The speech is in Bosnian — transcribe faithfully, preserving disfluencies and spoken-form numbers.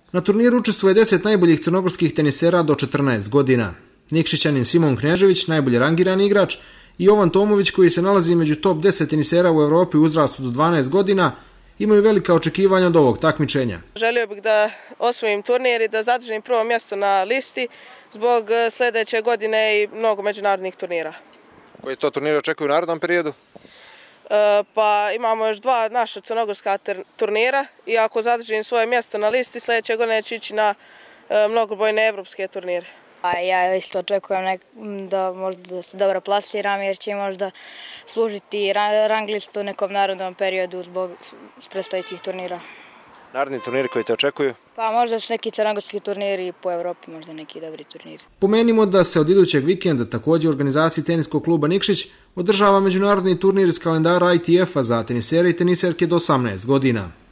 Na turniru učestvuje deset najboljih crnogorskih tenisera do četrnaest godina. Nikšićanin Simon Knežević, najbolje rangirani igrač, i Jovan Tomović, koji se nalazi među top deset tenisera u Evropi u uzrastu do dvanaest godina, imaju velika očekivanja od ovog takmičenja. Želio bih da osvojim turnir i da zadržim prvo mjesto na listi zbog sljedeće godine i mnogo međunarodnih turnira. Koji to turniri očekuju u narednom periodu? E, pa imamo još dva naša crnogorska turnira i ako zadržim svoje mjesto na listi, sljedeće godine ću ići na e, mnogobrojne evropske turnire. A ja isto očekujem nek, da možda se dobro plasiram jer će možda služiti rang listu u nekom narodnom periodu zbog predstojećih turnira. Naredni turniri koji te očekuju? Pa možda su neki crnogorski turniri po Evropi, možda neki dobri turniri. Pomenimo da se od idućeg vikenda također u organizaciji teniskog kluba Nikšić održava međunarodni turnir iz kalendara I T F-a za tenisere i teniserke do osamnaest godina.